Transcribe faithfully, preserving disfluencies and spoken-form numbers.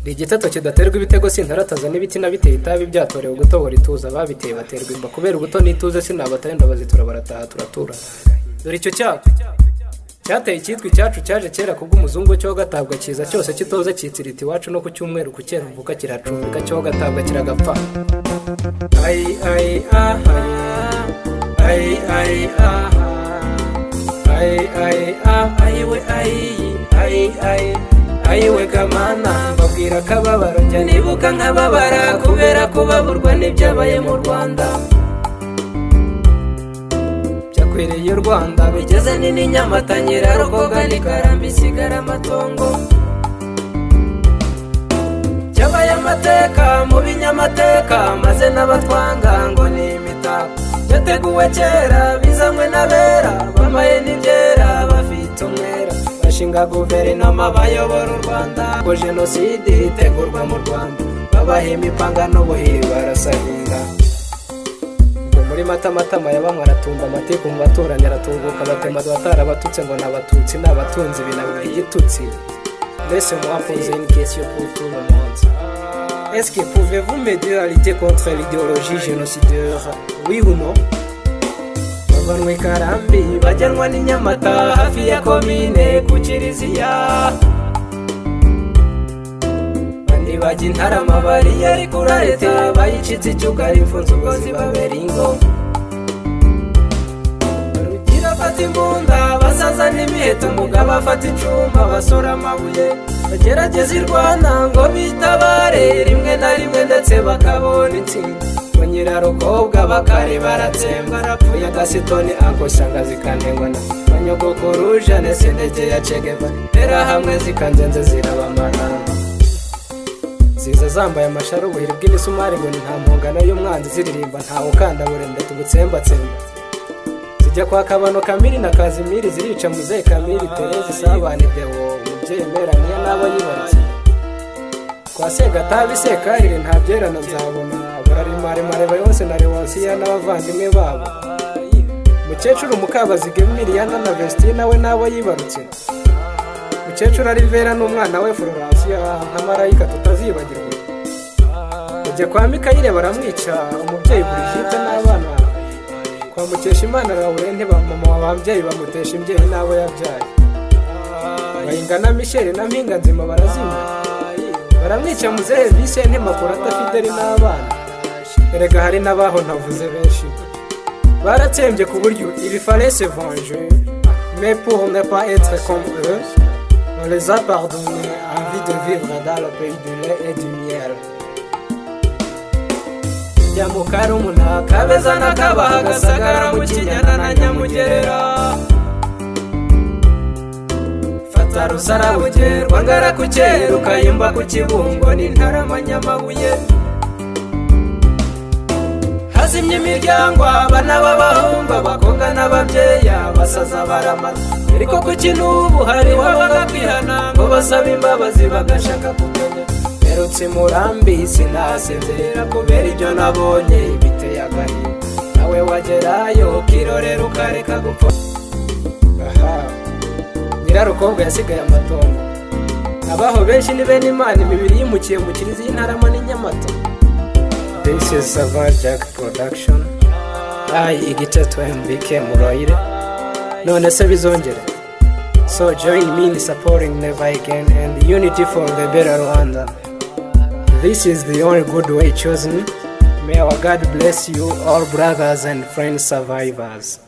igiteto kidaterwa ibitego sintarataza n'ibiti nabiteye itabi byatorewe gutobora ituza babiteye baterwa imba kubera ubuto n'ituze sinabataye ndabazitura barataha turatura dore icyo cyacu cyateye icyitwa icyacu cyaje kera kubw'umuzungu cyo gatabwa kiza cyose kitoze cyitsirita iwacu no ku cyumweru ku kera mvuka kiracumbika cyo gatabwa kiragapfa ai ai aha ai ai aha ai ai aha ai we ai ai ai ai we kamana mbabwira kababaro njye nibuka nkababara kubera kubaburwa n'ibyabaye mu Rwanda byakwiriye u Rwanda bigeze nini Nyamata Nyirarukobwa n'ikarambi sigara amatongo cyabaye amateka mu binyamateka maze n'abatwanga ngo ni imitako yateguwe kera bizanywe n'abera bambaye n'ibyera bafite umwera bashinga guverinoma bayobora u Rwanda ngo jenoside itegurwa mu Rwanda babaha imipanga n'ubuhiri barasahinga muri mata matama yabamwe aratumba amatiku mu baturanyi aratunguka batema batarabatutse ngo n'abatutsi n'abatunzi binabira igitutsi. Laissez-moi poser une question pour tout le monde. Est-ce que pouvez-vous m'aider à lutter contre l'idéologie génocidaire? Oui ou non? Bavanwe karambi bajyanwa ni Nyamata hafi ya komine ku Kiriziya bandi bajya Intarama bari yari kura leta bayicitse icyugari imfunzo ugozi baberingo barugira fata imbunda basaza n'imiheto umugabo afata icuma basora amabuye bagerageza irwana ngo bitabare rimwe na rimwe ndetse bakabona intsinzi ngo Nyirarukobwa bakari baratsemba arapfuye agasitoni akosanga zikantengwana banyogokuru Jeannette ndetse ya Che Guevara era hamwe zikanzenze zirabamara ziza zambaye amasharo ubuhiri bw'imisumari ngo ni nta mpongano y'umwanzi ziririmba ntawe ukanda burende tugutsembatsemba zijya kwa Kabano Kamiri na Kazimiri zirica muzehe Kamiri Tereza Sabane Deo umubyeyi Meraniya n'abo yibarutse kwa Segatabi Sekarire nta byerana nzabona bararimare mareba yose na Leonsiya n'abavandimwe babo mukecuru Mukabazige Miriyana na Vestine nawe n'abo yibarutse mukecuru Rivera n'umwana we Florence nka marayika tutazibagirwa ujya kwa Mikayire baramwica umubyeyi Brigitte n'abana kwa Mukeshimana Laurent bamama w'ababyeyi bamutesha imbyeyi n'abo yabyaye bayingana Michel na Mpinga Nzima barazimya baramwica muzehe Vicente Makurata Fideli n'abana erega hari n'abaho ntavuze benshi baratsembye ku buryo il fallait se venger mais pour ne pas être comme eux on les a pardonnés envie de vivre dans le pays du lait et du miel. Yamukarumuna kabeza nakabaha gasagara mu Kinyana na Nyamugerera fata rusara bugerwa ngara ku Cyeru Kayumba ku Kibungo n'Intarama Nyamabuye hazimye imiryango abana b'abahungu bakonga n'ababyeyi basaza baramara ariko ku kinubu hari wabaga kwihana ngo basaba imbabazi bagashaka kumenya erutse murambi sinasezera kubera ibyo nabonye biteye agahinda nawe wagerayo kirorera ukareka gupfa. Aha Nyirarukobwa yasigaye amatongo abaho benshi ni bene Imana imibiri yimukiye mu Kiriziya y'Intarama ni Nyamata. This is Savage Jack Production. I igiteto M B K Muroire none se bizongera. So join me in supporting Never Again and unity for the better Rwanda. This is the only good way chosen. May our God bless you all brothers and friends survivors.